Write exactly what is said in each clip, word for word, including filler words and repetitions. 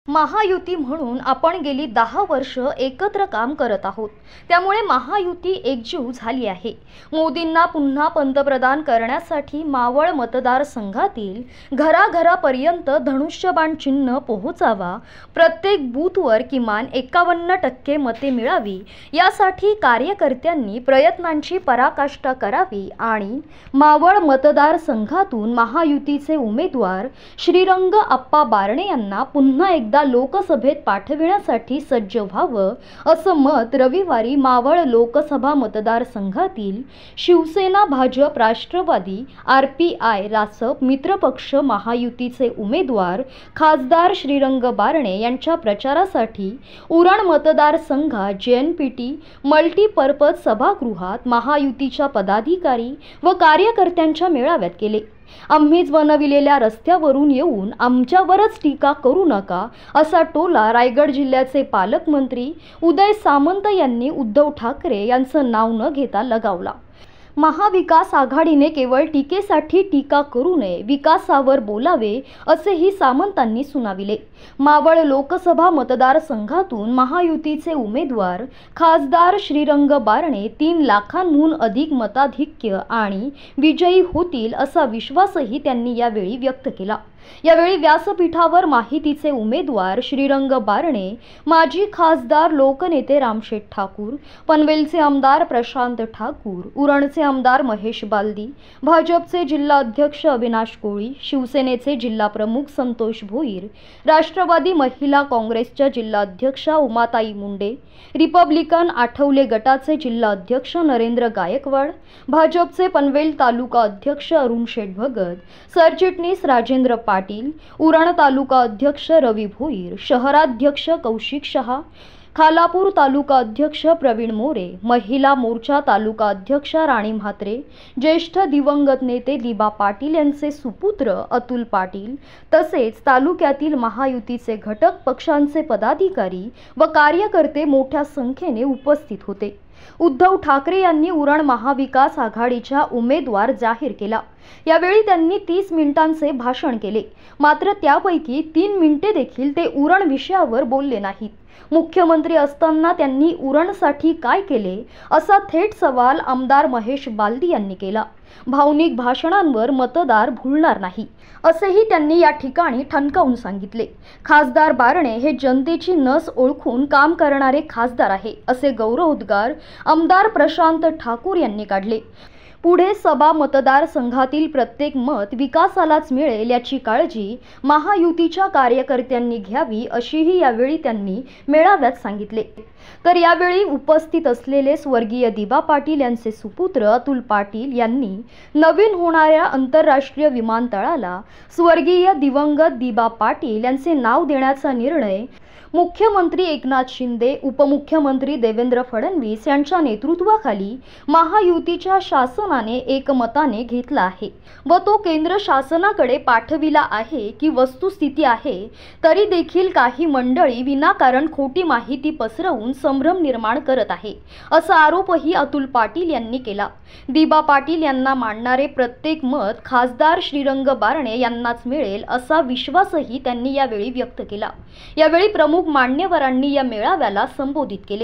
महायुती म्हणून आपण गेली दहा वर्ष एकत्र काम करत आहोत। त्यामुळे महायुती एकजूट झाली आहे। मोदींना पुन्हा पंतप्रधान करण्यासाठी मावळ मतदारसंघातील घराघरापर्यंत धनुष्यबाण चिन्ह पोहोचावा, प्रत्येक बूथवर किमान एकावन्न टक्के मते मिळावी यासाठी कार्यकर्त्यांनी प्रयत्नांची पराकाष्ठा करावी आणि मावळ मतदारसंघातून महायुतीचे उमेदवार श्रीरंग आप्पा बारणे यांना पुन्हा एकदा लोकसभेत पाठविण्यासाठी सज्ज व्हावं, असं मत रविवारी मावळ लोकसभा मतदारसंघातील शिवसेना, भाजप, राष्ट्रवादी, आरपीआय, रासप, मित्रपक्ष महायुतीचे उमेदवार खासदार श्रीरंग बारणे यांच्या प्रचारासाठी उरण मतदारसंघात जेएनपीटी मल्टीपर्पज सभागृहात महायुतीच्या पदाधिकारी व कार्यकर्त्यांच्या मेळाव्यात केले। आम्हीच बनविलेल्या रस्त्यावरून येऊन आमच्यावरच टीका करू नका, असा टोला रायगड जिल्ह्याचे पालकमंत्री उदय सामंत यांनी उद्धव ठाकरे यांचं नाव न घेता लगावला। महाविकास आघाडीने केवळ टीकेसाठी टीका करू नये, विकासावर बोलावे, असेही सामंतांनी सुनाविले। मावळ लोकसभा मतदारसंघातून महायुतीचे उमेदवार खासदार श्रीरंग बारणे तीन लाखांहून अधिक मताधिक्य आणि विजयी होतील असा विश्वासही त्यांनी यावेळी व्यक्त केला। यावेळी व्यासपीठावर माहितीचे उमेदवार श्रीरंग बारणे, माजी खासदार लोकनेते रामशेठ ठाकूर, पनवेलचे आमदार प्रशांत ठाकूर, उरणचे आमदार महेश बालदी, भाजपचे जिल्हा अध्यक्ष अविनाश कोळी, शिवसेनेचे जिल्हा प्रमुख संतोष भोईर, राष्ट्रवादी महिला काँग्रेसच्या जिल्हा अध्यक्षा उमाताई मुंडे, रिपब्लिकन आठवले गटाचे जिल्हा अध्यक्ष नरेंद्र गायकवाड, भाजपचे पनवेल तालुका अध्यक्ष अरुण शेठ भगत, सरचिटणीस राजेंद्र पाटील, उरण तालुका अध्यक्ष रवी भोईर, शहराध्यक्ष कौशिक शहा, खालापूर तालुका अध्यक्ष प्रवीण मोरे, महिला मोर्चा तालुका अध्यक्ष राणी म्हात्रे, ज्येष्ठ दिवंगत नेते दिबा पाटील यांचे सुपुत्र अतुल पाटील, तसेच तालुक्यातील महायुतीचे घटक पक्षांचे पदाधिकारी व कार्यकर्ते मोठ्या संख्येने उपस्थित होते। उद्धव ठाकरे यांनी उरण महाविकास आघाडीचा उमेदवार जाहीर केला। यावेळी त्यांनी तीस मिनिटांचे भाषण केले, मात्र त्यापैकी तीन मिनिटे देखील ते उरण विषयावर बोलले नाहीत। मुख्यमंत्री असताना त्यांनी उरणसाठी काय केले, असा थेट सवाल आमदार महेश बालदी यांनी केला। भावनिक भाषणांवर मतदार भुलणार नाही, असेही त्यांनी या ठिकाणी ठणकावून सांगितले। खासदार बारणे हे जनतेची नस ओळखून काम करणारे खासदार आहे, असे गौरवोद्गार आमदार प्रशांत ठाकूर यांनी काढले। पुढे सभा मतदारसंघातील प्रत्येक मत विकासालाच मिळेल याची काळजी महायुतीच्या कार्यकर्त्यांनी घ्यावी, अशीही यावेळी त्यांनी मेळाव्यात सांगितले। तर यावेळी उपस्थित असलेले स्वर्गीय दिबा पाटील यांचे सुपुत्र अतुल पाटील यांनी नवीन होणाऱ्या आंतरराष्ट्रीय विमानतळाला स्वर्गीय दिवंगत दिबा पाटील यांचे नाव देण्याचा निर्णय मुख्यमंत्री एकनाथ शिंदे, उपमुख्यमंत्री देवेंद्र फडणवीस यांच्या नेतृत्वाखाली महायुतीच्या शासनाने एकमताने घेतला आहे व तो केंद्र शासनाकडे पाठविला आहे की वस्तुस्थिती आहे तरी देखील काही मंडळी विनाकारण खोटी माहिती पसरवून संभ्रम निर्माण करत आहे, असा आरोपही अतुल पाटील यांनी केला। दिबा पाटील यांना मानणारे प्रत्येक मत खासदार श्रीरंग बारणे यांनाच मिळेल, असा विश्वासही त्यांनी यावेळी व्यक्त केला। यावेळी प्रमुख मान्यवरांनी या मेळाव्याला संबोधित केले।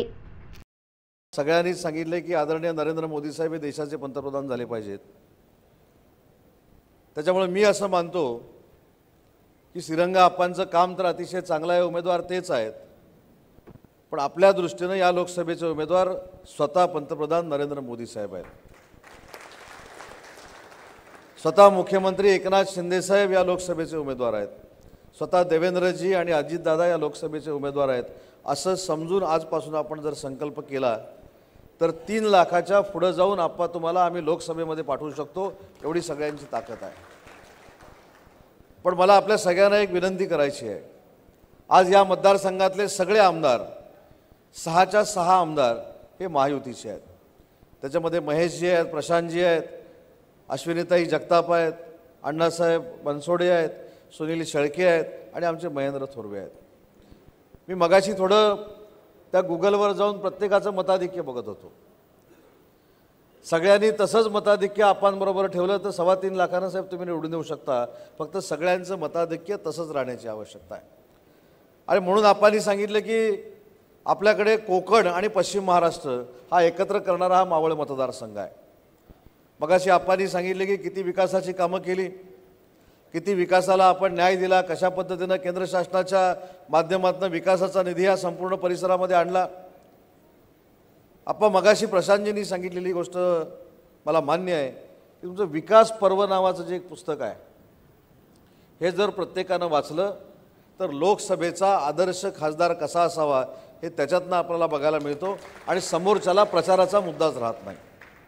सगळ्यांनी सांगितले की आदरणीय नरेंद्र मोदी साहेब हे देशाचे पंतप्रधान झाले पाहिजेत। त्याच्यामुळे मी असं मानतो की श्रीरंग आप्पांचं काम तर अतिशय चांगलं आहे, उमेदवार तेच आहेत, पण आपल्या दृष्टीने या लोकसभेचे उमेदवार स्वतः पंतप्रधान नरेंद्र मोदी साहेब आहेत। स्वतः मुख्यमंत्री एकनाथ शिंदे साहेब या लोकसभेचे उमेदवार आहेत, स्वतः देवेंद्रजी आणि अजितदादा या लोकसभेचे उमेदवार आहेत। असं समजून आजपासून आपण जर संकल्प केला तर तीन लाखाच्या पुढे जाऊन आप्पा तुम्हाला आम्ही लोकसभेमध्ये पाठवू शकतो, एवढी सगळ्यांची ताकद आहे। पण मला आपल्या सगळ्यांना एक विनंती करायची आहे। आज या मतदारसंघातले सगळे आमदार, सहाच्या सहा आमदार हे महायुतीचे आहेत। त्याच्यामध्ये महेशजी आहेत, प्रशांतजी आहेत, अश्विनीताई जगताप आहेत, अण्णासाहेब बनसोडे आहेत, सुनील शेळके आहेत आणि आमचे महेंद्र थोरवे आहेत। मी मगाशी थोडं त्या गुगलवर जाऊन प्रत्येकाचं मताधिक्य बघत होतो। सगळ्यांनी तसंच मताधिक्य आपणबरोबर ठेवलं तर सव्वा तीन लाखांना साहेब तुम्ही निवडून देऊ शकता। फक्त सगळ्यांचं मताधिक्य तसंच राहण्याची आवश्यकता आहे। आणि म्हणून आपण सांगितलं की आपल्याकडे कोकण आणि पश्चिम महाराष्ट्र हा एकत्र करणारा हा मावळ मतदारसंघ आहे। मगाशी आपण सांगितले की किती विकासाची कामं केली, किती विकासाला आपण न्याय दिला, कशा पद्धतीनं केंद्र शासनाच्या माध्यमातून विकासाचा निधी हा संपूर्ण परिसरामध्ये आणला। आपण मगाशी प्रशांतजींनी सांगितलेली गोष्ट मला मान्य आहे की तुमचं विकास पर्व नावाचं जे एक पुस्तक आहे हे जर प्रत्येकानं वाचलं तर लोकसभेचा आदर्श खासदार कसा असावा हे त्याच्यातनं आपल्याला बघायला मिळतो आणि समोरच्याला प्रचाराचा मुद्दाच राहत नाही।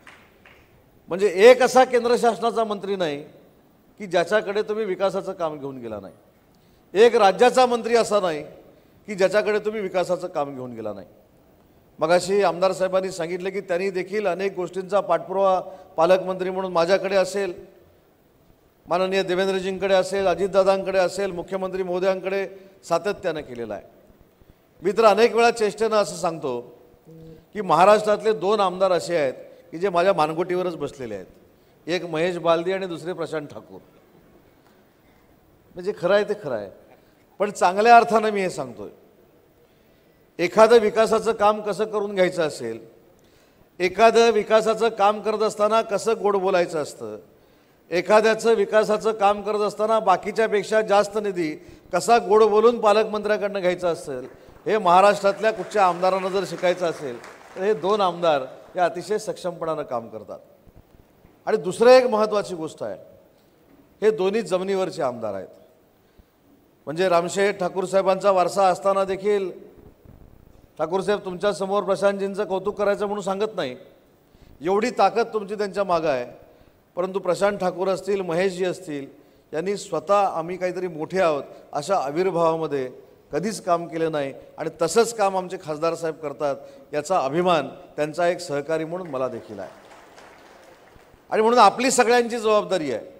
म्हणजे एक असा केंद्र शासनाचा मंत्री नाही की ज्याच्याकडे तुम्ही विकासाचं काम घेऊन गेला नाही, एक राज्याचा मंत्री असा नाही की ज्याच्याकडे तुम्ही विकासाचं काम घेऊन गेला नाही। मगाशी आमदार साहेबांनी सांगितले की त्यांनी देखील अनेक गोष्टींचा पाठपुरावा पालकमंत्री म्हणून माझ्याकडे असेल, माननीय देवेंद्रजींकडे असेल, अजितदादांकडे असेल, मुख्यमंत्री महोदयांकडे सातत्यानं केलेला आहे। मी तर अनेक वेळा चेष्टेनं असं सांगतो की महाराष्ट्रातले दोन आमदार असे आहेत की जे माझ्या मानगुटीवरच बसलेले आहेत, एक महेश बालदी आणि दुसरे प्रशांत ठाकूर। म्हणजे खरं आहे ते खरं आहे, पण चांगल्या अर्थानं मी हे सांगतोय, एखादं विकासाचं काम कसं करून घ्यायचं असेल, एखादं विकासाचं काम करत असताना कसं गोड बोलायचं असतं, एखाद्याचं विकासाचं काम करत असताना बाकीच्यापेक्षा जास्त निधी कसा गोड बोलून पालकमंत्र्याकडनं घ्यायचा असेल, हे महाराष्ट्रातल्या कुठच्या आमदारांना जर शिकायचं असेल तर हे दोन आमदार हे अतिशय सक्षमपणानं काम करतात। आणि दुसरं एक महत्त्वाची गोष्ट आहे, हे दोन्ही जमिनीवरचे आमदार आहेत। म्हणजे रामशेठ ठाकूर साहेबांचा वारसा असताना देखील ठाकूरसाहेब तुमच्यासमोर प्रशांतजींचं कौतुक करायचं म्हणून सांगत नाही, एवढी ताकद तुमची त्यांच्या मागं आहे, परंतु प्रशांत ठाकूर असतील, महेशजी असतील, यांनी स्वतः आम्ही काहीतरी मोठे आहोत अशा आविर्भावामध्ये कधीच काम केलं नाही आणि तसंच काम आमचे खासदार साहेब करतात, याचा अभिमान त्यांचा एक सहकारी म्हणून मला देखील आहे। आणि म्हणून आपली सगळ्यांची जबाबदारी आहे,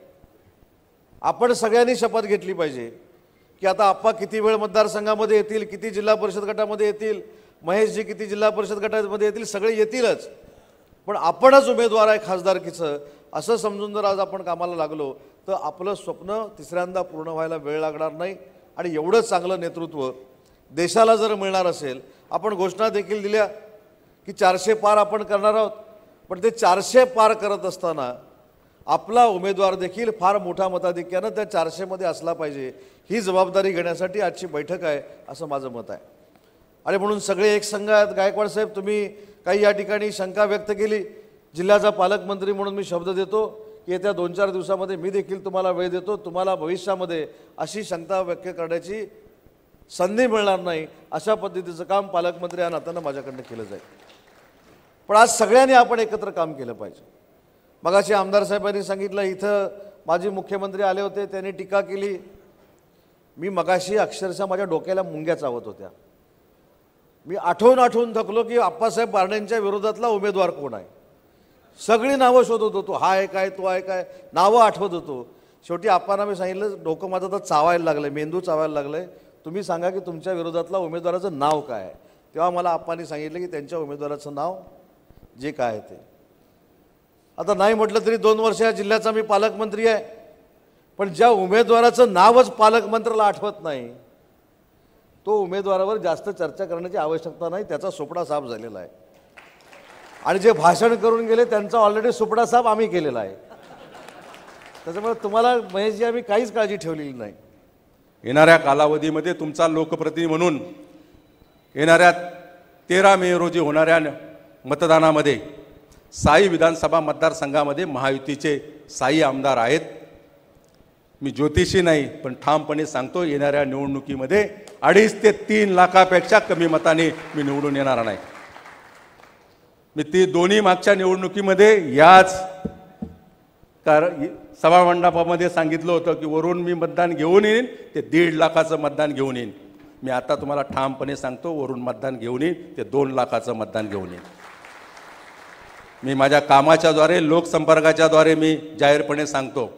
आपण सगळ्यांनी शपथ घेतली पाहिजे की आता आप्पा किती वेळ मतदारसंघामध्ये येतील, किती जिल्हा परिषद गटामध्ये येतील, महेशजी किती जिल्हा परिषद गटामध्ये येतील, सगळे येतीलच, पण आपणच उमेदवार आहे खासदारकीचं असं समजून जर आज आपण कामाला लागलो तर आपलं स्वप्न तिसऱ्यांदा पूर्ण व्हायला वेळ लागणार नाही। आणि एवढं चांगलं नेतृत्व देशाला जर मिळणार असेल, आपण घोषणा देखील दिल्या की चारशे पार आपण करणार आहोत, पण ते चारशे पार करत असताना आपला उमेदवार देखील फार मोठ्या मताधिक्यानं त्या चारशेमध्ये असला पाहिजे, ही जबाबदारी घेण्यासाठी आजची बैठक आहे असं माझं मत आहे। आणि म्हणून सगळे एक संघ आहेत। गायकवाड साहेब, तुम्ही काही या ठिकाणी शंका व्यक्त केली, जिल्ह्याचा पालकमंत्री म्हणून मी शब्द देतो की येत्या दोन चार दिवसामध्ये मी देखील तुम्हाला वेळ देतो, तुम्हाला भविष्यामध्ये अशी शंका व्यक्त करण्याची संधी मिळणार नाही अशा पद्धतीचं काम पालकमंत्री या नात्यानं माझ्याकडनं केलं जाईल। पण आज सगळ्यांनी आपण एकत्र काम केलं पाहिजे। मगाशी आमदार साहेबांनी सांगितलं इथं माजी मुख्यमंत्री आले होते, त्यांनी टीका केली, मी मगाशी अक्षरशः माझ्या डोक्याला मुंग्या चावत होत्या। मी आठवून आठवून थकलो की आप्पासाहेब बारण्यांच्या विरोधातला उमेदवार कोण आहे, सगळी नावं शोधत होतो, हा आहे काय, तो आहे काय, नावं आठवत होतो। शेवटी आप्पांना मी सांगितलं, डोकं माझं तर चावायला लागलं, मेंदू चावायला लागलं, तुम्ही सांगा की तुमच्या विरोधातला उमेदवाराचं नाव काय आहे। तेव्हा मला आप्पांनी सांगितलं की त्यांच्या उमेदवाराचं नाव जे काय आहे ते। आता नाही म्हटलं तरी दोन वर्ष या जिल्ह्याचा मी पालकमंत्री आहे, पण ज्या उमेदवाराचं नावच पालकमंत्र्याला आठवत नाही तो उमेदवारावर जास्त चर्चा करण्याची आवश्यकता नाही, त्याचा सुपडा साफ झालेला आहे। आणि जे भाषण करून गेले त्यांचा ऑलरेडी सुपडा साफ आम्ही केलेला आहे। त्याच्यामुळे तुम्हाला महेशजी आम्ही काहीच काळजी ठेवलेली नाही। येणाऱ्या कालावधीमध्ये तुमचा लोकप्रतिनिधी म्हणून येणाऱ्या तेरा मे रोजी होणाऱ्या मतदानामध्ये साई विधानसभा मतदारसंघामध्ये महायुतीचे साई आमदार आहेत। मी ज्योतिषी नाही, पण ठामपणे सांगतो, येणाऱ्या निवडणुकीमध्ये अडीच ते तीन लाखापेक्षा कमी मताने मी निवडून येणार नाही। मी ती दोन्ही मागच्या निवडणुकीमध्ये याच कार सभामंडपामध्ये सांगितलं होतं की वरून मी मतदान घेऊन येईन, ते दीड लाखाचं मतदान घेऊन येईन। मी आता तुम्हाला ठामपणे सांगतो, वरून मतदान घेऊन येईन, ते दोन लाखाचं मतदान घेऊन येईन। मी माझ्या कामाच्या द्वारे, लोकसंपर्काच्या द्वारे मी जाहीरपणे सांगतो,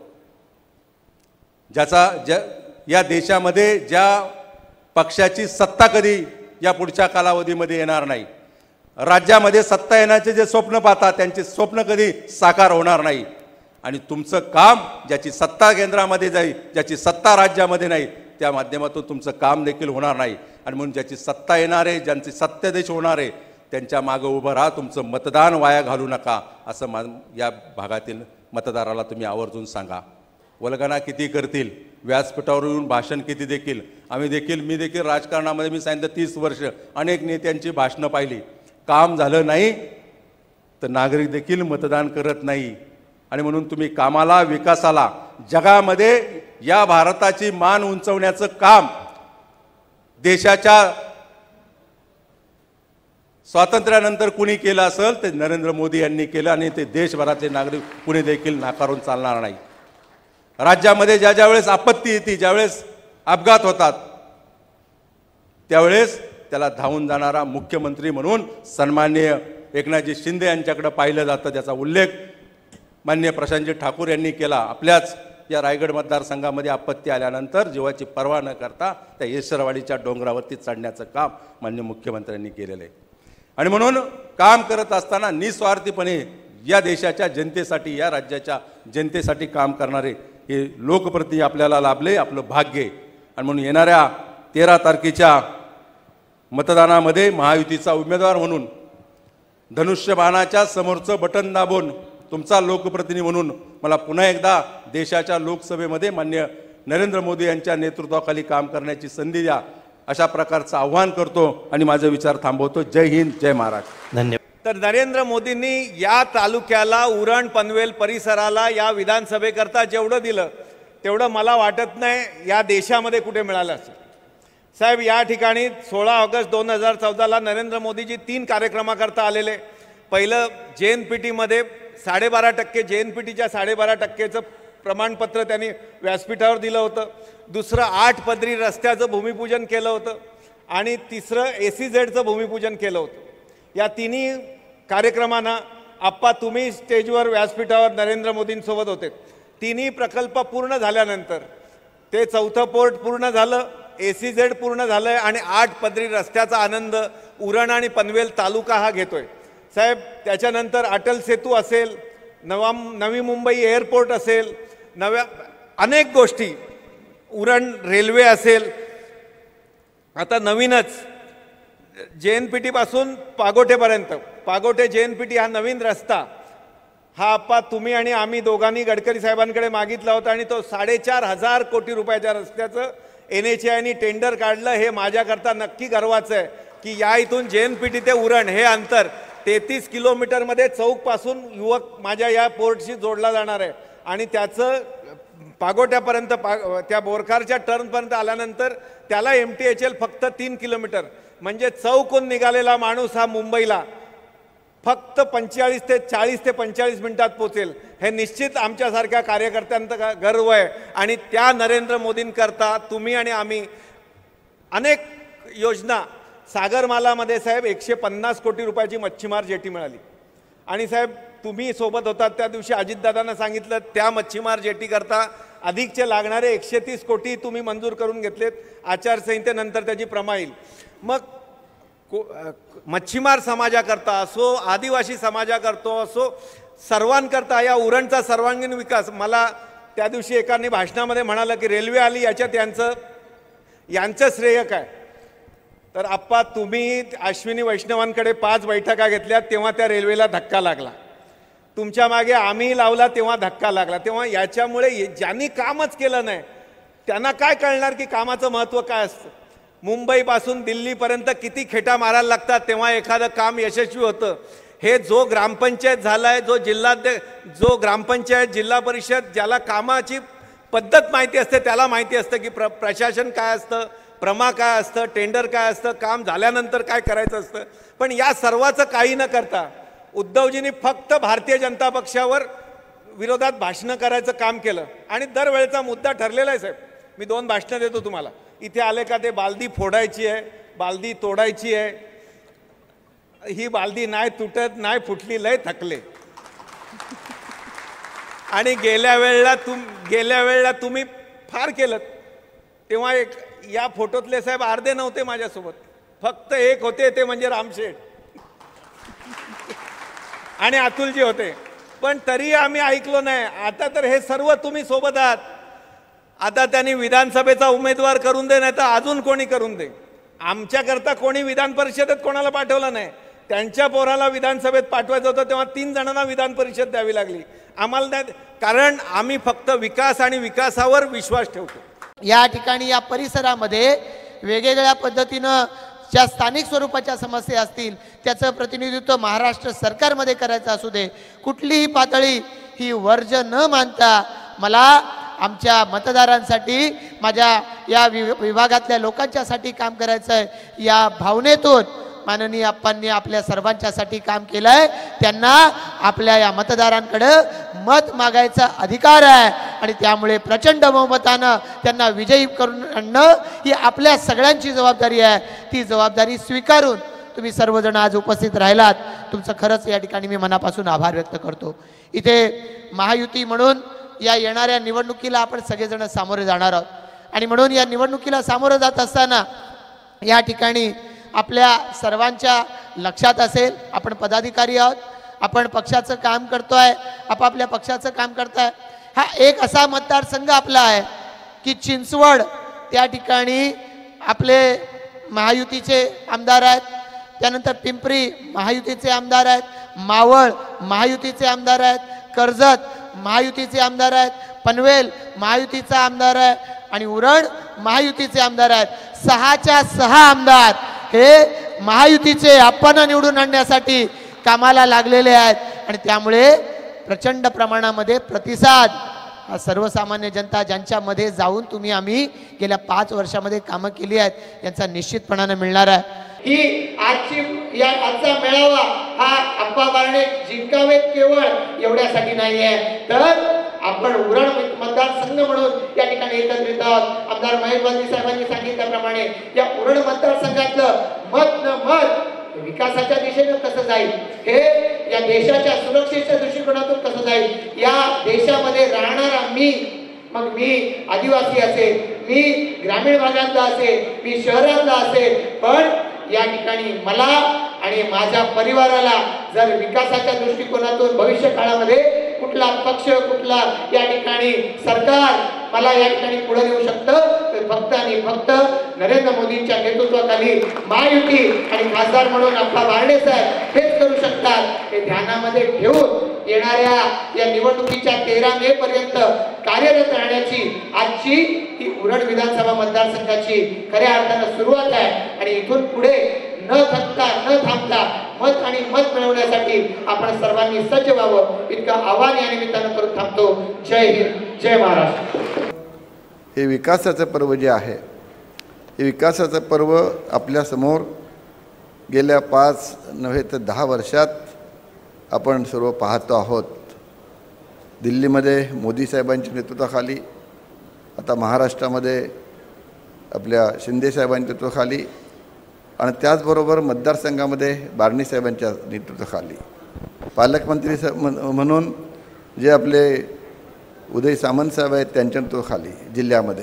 ज्याचा ज्या या देशामध्ये ज्या पक्षाची सत्ता कधी या पुढच्या कालावधीमध्ये येणार नाही, राज्यामध्ये सत्ता येण्याचे जे स्वप्न पाहतात त्यांचे स्वप्न कधी साकार होणार नाही। आणि तुमचं काम, ज्याची सत्ता केंद्रामध्ये जाईल, ज्याची सत्ता राज्यामध्ये नाही, त्या माध्यमातून तुमचं काम देखील होणार नाही। आणि म्हणून ज्याची सत्ता येणार आहे, ज्यांचे सत्यादेश होणार आहे, त्यांच्या मागं उभं राहा, तुमचं मतदान वाया घालू नका असं मा या भागातील मतदाराला तुम्ही आवर्जून सांगा. वल्गना किती करतील, व्यासपीठावर येऊन भाषण किती देखील, आम्ही देखील मी देखील राजकारणामध्ये मी सांगितलं तीस वर्ष अनेक नेत्यांची भाषणं पाहिली, काम झालं नाही तर नागरिक देखील मतदान करत नाही. आणि म्हणून तुम्ही कामाला, विकासाला, जगामध्ये या भारताची मान उंचवण्याचं काम देशाच्या स्वातंत्र्यानंतर कुणी केलं असेल ते नरेंद्र मोदी यांनी केलं आणि ते देशभरातले नागरिक कुणी देखील नाकारून चालणार नाही. राज्यामध्ये ज्या ज्या वेळेस आपत्ती येते, ज्यावेळेस अपघात होतात, त्यावेळेस त्याला धावून जाणारा मुख्यमंत्री म्हणून सन्माननीय एकनाथजी शिंदे यांच्याकडे पाहिलं जातं. त्याचा उल्लेख माननीय प्रशांतजी ठाकूर यांनी केला. आपल्याच या रायगड मतदारसंघामध्ये आपत्ती आल्यानंतर जीवाची पर्वा न करता त्या येसरवाडीच्या डोंगरावरती चढण्याचं काम माननीय मुख्यमंत्र्यांनी केलेलं आहे. आणि म्हणून काम करत असताना निस्वार्थीपणे या देशाच्या जनतेसाठी, या राज्याच्या जनतेसाठी काम करणारे हे लोकप्रतिनिधी आपल्याला लाभले, आपलं भाग्य. आणि म्हणून येणाऱ्या तेरा तारखेच्या मतदानामध्ये महायुतीचा उमेदवार म्हणून धनुष्यबाणाच्या समोरचं बटन दाबून तुमचा लोकप्रतिनिधी म्हणून मला पुन्हा एकदा देशाच्या लोकसभेमध्ये माननीय नरेंद्र मोदी यांच्या नेतृत्वाखाली काम करण्याची संधी द्या, अशा प्रकारचं आव्हान करतो आणि माझे विचार थांबवतो. जय हिंद, जय महाराष्ट्र. धन्यवाद. तर नरेंद्र मोदींनी या तालुक्याला, उरण पनवेल परिसराला या विधानसभेकरता जेवढं दिलं तेवढं मला वाटत नाही या देशामध्ये कुठे मिळालं असेल. साहेब, या ठिकाणी सोळा ऑगस्ट दोन हजार चौदाला नरेंद्र मोदीजी तीन कार्यक्रमाकरता आलेले. पहिलं जे एन पी टीमध्ये साडेबारा टक्के जे एन पी टीच्या साडेबारा टक्केचं प्रमाणपत्र त्यांनी व्यासपीठावर दिलं होतं. दुसरं आठ पदरी रस्त्याचं भूमिपूजन केलं होतं आणि तिसरं ए सी झेडचं भूमिपूजन केलं होतं. या तिन्ही कार्यक्रमांना आप्पा तुम्ही स्टेजवर व्यासपीठावर नरेंद्र मोदींसोबत होते. तिन्ही प्रकल्प पूर्ण झाल्यानंतर ते चौथं पोर्ट पूर्ण झालं, ए सी झेड पूर्ण झालं आहे आणि आठ पदरी रस्त्याचा आनंद उरण आणि पनवेल तालुका हा घेतोय. साहेब, त्याच्यानंतर अटल सेतू असेल, नवा नवी मुंबई एअरपोर्ट असेल, नव्या अनेक गोष्टी, उरण रेल्वे असेल, आता नवीनच जे एन पी टीपासून पागोटेपर्यंत, पागोटे जे एन पी टी हा नवीन रस्ता हा आप्पा तुम्ही आणि आम्ही दोघांनी गडकरी साहेबांकडे मागितला होता आणि तो साडेचार हजार कोटी रुपयाच्या रस्त्याचं एन एच आयनी टेंडर काढलं. हे माझ्याकरता नक्की गर्वाचं आहे की या इथून जे एन पी टी ते उरण हे अंतर तेहतीस किलोमीटरमध्ये चौकपासून युवक माझ्या या पोर्टशी जोडला जाणार आहे आणि त्याचं पागोट्यापर्यंत पा त्या बोरखारच्या टर्नपर्यंत आल्यानंतर त्याला एम टी एच एल फक्त तीन किलोमीटर म्हणजे चौकून निघालेला माणूस हा मुंबईला फक्त पंचेचाळीस ते चाळीस ते पंचेचाळीस मिनिटात पोचेल. हे निश्चित आमच्यासारख्या कार्यकर्त्यांचा गर्व आहे आणि त्या नरेंद्र मोदींकरता तुम्ही आणि आम्ही अनेक योजना. सागरमालामध्ये साहेब एकशे पन्नास कोटी रुपयाची मच्छीमार जेटी मिळाली आणि साहेब तुम्ही सोबत होतात त्या दिवशी अजितदादांना सांगितलं त्या मच्छीमार जेटीकरता अधिकचे लागणारे एकशे तीस कोटी तुम्ही मंजूर करून घेतलेत. आचारसंहितेनंतर त्याची प्रमा येईल. मग मच्छीमार समाजाकरता असो, आदिवासी समाजाकरता असो, सर्वांकरता या उरणचा सर्वांगीण विकास. मला त्या दिवशी एकाने भाषणामध्ये म्हणालं की रेल्वे आली याच्यात यांचं यांचं श्रेय काय. तर आप्पा तुम्ही अश्विनी वैष्णवांकडे पाच बैठका घेतल्या तेव्हा त्या रेल्वेला धक्का लागला, तुमच्या मागे आम्ही लावला तेव्हा धक्का लागला. तेव्हा याच्यामुळे ज्यांनी कामच केलं नाही त्यांना काय कळणार की कामाचं महत्त्व काय असतं. मुंबईपासून दिल्लीपर्यंत किती खेटा मारायला लागतात तेव्हा एखादं काम यशस्वी होतं. हे जो ग्रामपंचायत झाला आहे, जो जिल्हाध्यक्ष, जो ग्रामपंचायत, जिल्हा परिषद, ज्याला कामाची पद्धत माहिती असते त्याला माहिती असतं की प्र प्रशासन काय असतं, प्रमा काय असतं, टेंडर काय असतं, काम झाल्यानंतर काय करायचं असतं. पण या सर्वाचं काही न करता उद्धवजींनी फक्त भारतीय जनता पक्षावर विरोधात भाषणं करायचं काम केलं आणि दरवेळेचा मुद्दा ठरलेला आहे. साहेब, मी दोन भाषणं देतो तुम्हाला. इथे आले का ते बालदी फोडायची आहे, बालदी तोडायची आहे, ही बालदी नाही तुटत, नाही फुटली, लय थकले. आणि गेल्या वेळेला तुम गेल्या वेळेला तुम्ही फार केलं तेव्हा एक या फोटोतले साहेब अर्धे नव्हते माझ्यासोबत, फक्त एक होते ते म्हणजे रामशेठ आणि अतुलजी होते. पण तरी आम्ही ऐकलो नाही. आता तर हे सर्व तुम्ही सोबत आहात. आता त्यांनी विधानसभेचा उमेदवार करून दे, नाही तर अजून कोणी करून दे. आमच्याकरता कोणी विधान परिषदेत कोणाला पाठवलं नाही. त्यांच्या पोराला विधानसभेत पाठवायचं होतं तेव्हा तीन जणांना विधान परिषद द्यावी लागली. आम्हाला नाही, कारण आम्ही फक्त विकास आणि विकासावर विश्वास ठेवतो. या ठिकाणी या परिसरामध्ये वेगवेगळ्या पद्धतीनं ज्या स्थानिक स्वरूपाच्या समस्या असतील त्याचं प्रतिनिधित्व महाराष्ट्र सरकारमध्ये करायचं असू दे, कुठलीही पातळी ही वर्ज न मानता मला आमच्या मतदारांसाठी, माझ्या या विभागातल्या लोकांच्यासाठी काम करायचं आहे, या भावनेतून माननीय अप्पांनी आपल्या सर्वांच्यासाठी काम केलं आहे. त्यांना आपल्या या मतदारांकडे मत मागायचा अधिकार आहे आणि त्यामुळे प्रचंड बहुमतानं त्यांना विजयी करून आणणं ही आपल्या सगळ्यांची जबाबदारी आहे. ती जबाबदारी स्वीकारून तुम्ही सर्वजण आज उपस्थित राहिलात, तुमचं खरंच या ठिकाणी मी मनापासून आभार व्यक्त करतो. इथे महायुती म्हणून या येणाऱ्या निवडणुकीला आपण सगळेजण सामोरे जाणार आहोत आणि म्हणून या निवडणुकीला सामोरं जात असताना या ठिकाणी आपल्या सर्वांच्या लक्षात असेल, आपण पदाधिकारी आहोत, आपण पक्षाचं काम करतोय, आपापल्या पक्षाचं काम करताय. हा एक असा मतदारसंघ आपला आहे की चिंचवड त्या ठिकाणी आपले महायुतीचे आमदार आहेत, त्यानंतर पिंपरी महायुतीचे आमदार आहेत, मावळ महायुतीचे आमदार आहेत, कर्जत महायुतीचे आमदार आहेत, पनवेल महायुतीचा आमदार आहे आणि उरण महायुतीचे आमदार आहेत. सहाच्या सहा आमदार हे महायुतीचे आपण निवडून आणण्यासाठी कामाला लागलेले आहेत आणि त्यामुळे प्रचंड प्रमाणामध्ये प्रतिसाद हा सर्वसामान्य जनता ज्यांच्यामध्ये जाऊन तुम्ही आम्ही गेल्या पाच वर्षामध्ये कामं केली आहेत यांचा निश्चितपणाने मिळणार आहे. ही आजची या आजचा मेळावा हा अप्पा बारणे जिंकावेत केवळ एवढ्यासाठी नाही आहे, तर आपण उरण मतदारसंघ म्हणून या ठिकाणी एकत्रित आहोत. आमदार महेश बंदी साहेबांनी सांगितल्याप्रमाणे या उरण मतदारसंघातलं मत न मत विकासाच्या दिशेनं कसं जाईल, हे या देशाच्या सुरक्षेच्या दृष्टिकोनातून कसं जाईल, या देशामध्ये राहणारा मी, मग मी आदिवासी असेल, मी ग्रामीण भागातला असेल, मी शहरातला असेल, पण या ठिकाणी मला आणि माझ्या परिवाराला जर विकासाच्या दृष्टिकोनातून भविष्य काळामध्ये कुठला पक्ष, कुठला या ठिकाणी सरकार मला या ठिकाणी पुढे नेऊ शकतं, तर फक्त आणि फक्त नरेंद्र मोदींच्या नेतृत्वाखाली महायुती आणि खासदार म्हणून अप्पा बारणे साहेब हेच करू शकतात. हे ध्यानामध्ये ठेवून येणाऱ्या या निवडणुकीच्या तेरा मे पर्यंत कार्यरत राहण्याची आजची ही उरण विधानसभा मतदारसंघाची खऱ्या अर्थानं सुरुवात आहे आणि इथून पुढे न थकता न थांबता मत आणि मत मिळवण्यासाठी आपण सर्वांनी सज्ज व्हावं इतकं आव्हान या निमित्तानं करून थांबतो. जय हिंद, जय महाराष्ट्र. हे विकासाचं पर्व जे आहे, हे विकासाचं पर्व आपल्यासमोर गेल्या पाच नव्हे तर दहा वर्षात आपण सर्व पाहतो आहोत. दिल्लीमध्ये मोदी साहेबांच्या नेतृत्वाखाली, आता महाराष्ट्रामध्ये आपल्या शिंदे साहेबांच्या नेतृत्वाखाली आणि त्याचबरोबर मतदारसंघामध्ये बारणे साहेबांच्या नेतृत्वाखाली पालकमंत्री म्हणून जे आपले उदय सामंत साहेब आहेत त्यांच्या नेतृत्वाखाली जिल्ह्यामध्ये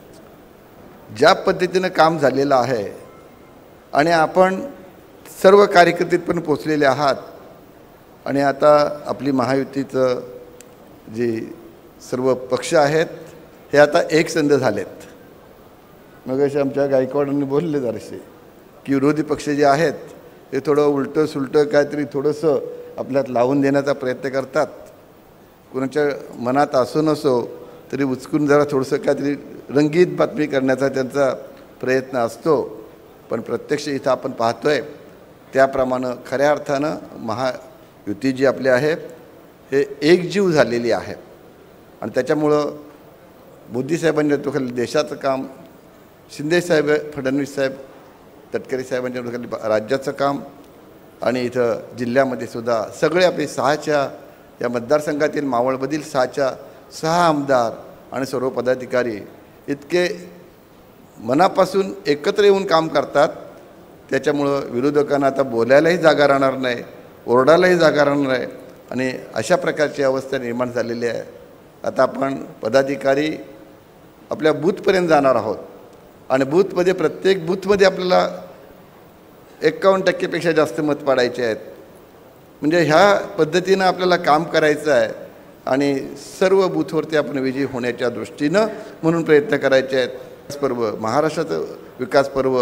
ज्या पद्धतीनं काम झालेलं आहे आणि आपण सर्व कार्यकर्ते पण पोचलेले आहात आणि आता आपली महायुतीचं जे सर्व पक्ष आहेत हे आता एक संध झालेत. मग असे आमच्या गायकवाडांनी बोलले जरासे की विरोधी पक्ष जे आहेत ते थोडं उलटं सुलटं काहीतरी थोडंसं आपल्यात लावून देण्याचा प्रयत्न करतात. कोणाच्या मनात असो नसो तरी उचकून जरा थोडंसं काहीतरी रंगीत बातमी करण्याचा त्यांचा प्रयत्न असतो, पण प्रत्यक्ष इथं आपण पाहतो आहे त्याप्रमाणे खऱ्या अर्थानं महायुती जी आपली आहे हे एकजीव झालेली आहे आणि त्याच्यामुळं मोदी साहेबांच्या नेतृत्वाखाली देशाचं काम, शिंदे साहेब, फडणवीस साहेब, तटकरे साहेबांच्या नेतृत्वाखाली राज्याचं काम आणि इथं जिल्ह्यामध्ये सुद्धा सगळे आपले सहाच्या या मतदारसंघातील मावळमधील सहाच्या सहा आमदार आणि सर्व पदाधिकारी इतके मनापासून एकत्र येऊन काम करतात. त्याच्यामुळं विरोधकांना आता बोलायलाही जागा राहणार नाही, ओरडायलाही जागा राहणार नाही आणि अशा प्रकारची अवस्था निर्माण झालेली आहे. आता आपण पदाधिकारी आपल्या बूथपर्यंत जाणार आहोत आणि बूथमध्ये प्रत्येक बूथमध्ये आपल्याला एक्कावन्न टक्केपेक्षा जास्त मत पाडायचे आहेत. म्हणजे ह्या पद्धतीनं आपल्याला काम करायचं आहे आणि सर्व बूथवरती आपण विजयी होण्याच्या दृष्टीनं म्हणून प्रयत्न करायचे आहेत. पर्व महाराष्ट्राचं विकास पर्व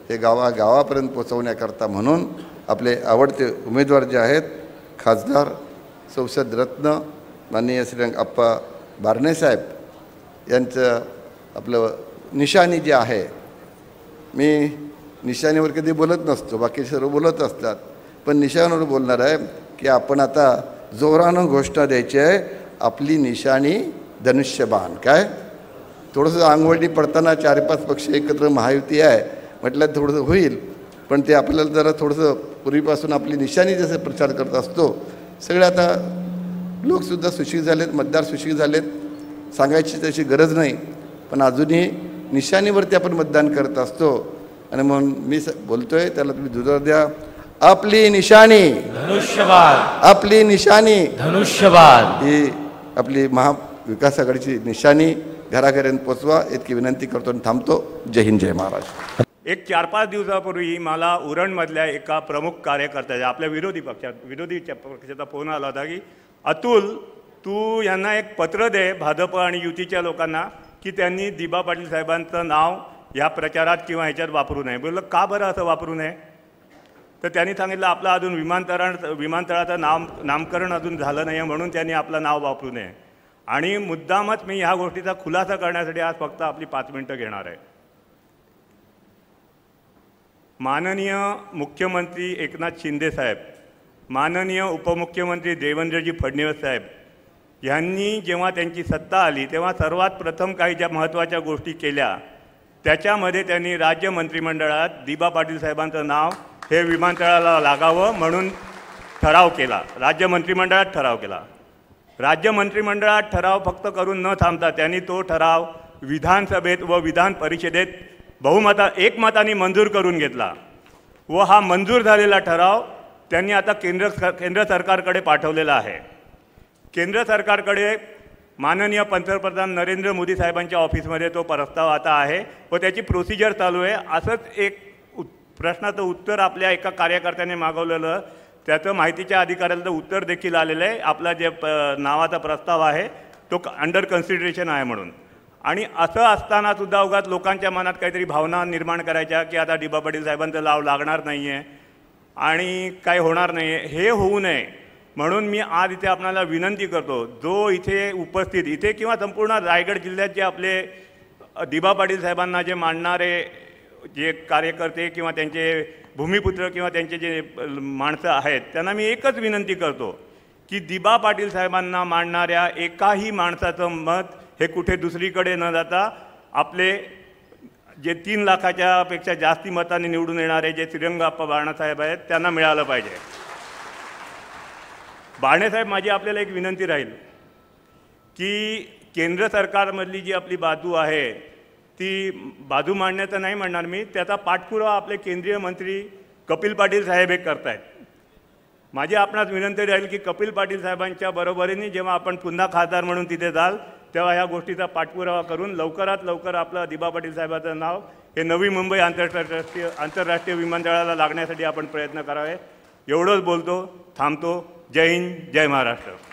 हे गावा गावापर्यंत पोचवण्याकरता म्हणून आपले आवडते उमेदवार जे आहेत खासदार संसद रत्न माननीय श्रीरंग अप्पा बारणे साहेब यांचं आपलं निशाणी जे आहे, मी निशाणीवर कधी बोलत नसतो, बाकी सर्व बोलत असतात, पण निशाणीवर बोलणार आहे की आपण आता जोरानं घोषणा द्यायची आहे, आपली निशाणी धनुष्यबाण. काय थोडंसं अंगवळणी पडताना चार पाच पक्ष एकत्र महायुती आहे म्हटलं थोडंसं होईल, पण ते आपल्याला जरा थोडंसं पूर्वीपासून आपली निशाणी जसं प्रचार करत असतो, सगळे आता लोकसुद्धा सुशिक्षित झालेत, मतदार सुशिक्षित झालेत, सांगायची तशी गरज नाही, पण अजूनही निशाणीवरती आपण मतदान करत असतो. आणि म्हणून मी स बोलतोय त्याला तुम्ही दुजोरा द्या, आपली निशाणी धनुष्यबाण, आपली निशाणी धनुष्यबाण ही आपली महाविकास आघाडीची निशाणी घराघरांत पोचवा इतकी विनंती करतो आणि थांबतो. जय हिंद, जय महाराष्ट्र. एक चार पाच दिवसापूर्वी मला उरणमधल्या एका प्रमुख कार्यकर्त्याचा, आपल्या विरोधी पक्षात विरोधी पक्षाचा फोन आला होता की अतुल तू यांना एक पत्र दे भाजप आणि युतीच्या लोकांना की त्यांनी दिबा पाटील साहेबांचं नाव या प्रचारात किंवा ह्याच्यात वापरू नये. बोललं का बरं असं वापरू नये? तर त्यांनी सांगितलं आपलं अजून विमानतळ विमानतळाचं नाम नामकरण अजून झालं नाही आहे म्हणून त्यांनी आपलं नाव वापरू नये. आणि मुद्दामच मी ह्या गोष्टीचा खुलासा करण्यासाठी आज फक्त आपली पाच मिनटं घेणार आहे. माननीय मुख्यमंत्री एकनाथ शिंदे साहेब, माननीय उपमुख्यमंत्री देवेंद्रजी फडणवीस साहेब यांनी जेव्हा त्यांची सत्ता आली तेव्हा सर्वात प्रथम काही ज्या महत्त्वाच्या गोष्टी केल्या त्याच्यामध्ये त्यांनी राज्य मंत्रिमंडळात दिबा पाटील साहेबांचं नाव हे विमानतळाला लागावं म्हणून ठराव केला. राज्य मंत्रिमंडळात ठराव केला. राज्य मंत्रिमंडळात ठराव फक्त करून न थांबता त्यांनी तो ठराव विधानसभेत व विधान परिषदेत बहुमता एकमताने मंजूर करून घेतला व हा मंजूर झालेला ठराव त्यांनी आता केंद्र केंद्र सरकारकडे पाठवलेला आहे. केंद्र सरकारकडे माननीय पंतप्रधान नरेंद्र मोदी साहेबांच्या ऑफिसमध्ये तो प्रस्ताव आता आहे व त्याची प्रोसिजर चालू आहे. असंच एक प्रश्नाचं उत्तर आपल्या एका कार्यकर्त्याने मागवलेलं, त्याचं माहितीच्या अधिकाऱ्याला उत्तर देखील आलेलं आहे. आपला जे प नावाचा प्रस्ताव आहे तो अंडर कन्सिडरेशन आहे म्हणून. आणि असं असतानासुद्धा उगाच लोकांच्या मनात काहीतरी भावना निर्माण करायच्या की आता दिबा पाटील साहेबांचं नाव लागणार नाही आहे आणि काय होणार नाही आहे, हे होऊ नये म्हणून मी आज इथे आपल्याला विनंती करतो, जो इथे उपस्थित इथे किंवा संपूर्ण रायगड जिल्ह्यात जे आपले दिबा पाटील साहेबांना जे मानणारे जे कार्यकर्ते किंवा त्यांचे भूमिपुत्र किंवा त्यांचे जे माणसं आहेत त्यांना मी एकच विनंती करतो की दिबा पाटील साहेबांना मानणाऱ्या एकाही माणसाचं मत हे कुठे दुसरीकडे न जाता आपले जे तीन लाखाच्या पेक्षा जास्ती मतांनी निवडून येणारे जे श्रीरंग अप्पा बारणासाहेब आहेत त्यांना मिळालं पाहिजे. बारणेसाहेब, माझी आपल्याला एक विनंती राहील की केंद्र सरकारमधली जी आपली बाजू आहे ती बाजू मांडण्याचं नाही म्हणणार मी, त्याचा पाठपुरावा आपले केंद्रीय मंत्री कपिल पाटील साहेब हे करत आहेत. माझी आपणास विनंती राहील की कपिल पाटील साहेबांच्या बरोबरीने जेव्हा आपण पुन्हा खासदार म्हणून तिथे जाल तेव्हा ह्या गोष्टीचा पाठपुरावा करून लवकरात लवकर आपलं दिबा पाटील साहेबांचं नाव हे नवी मुंबई आंतरराष्ट्रीय आंतरराष्ट्रीय विमानतळाला लागण्यासाठी आपण प्रयत्न करावे. एवढंच बोलतो, थांबतो. जय हिंद, जय महाराष्ट्र.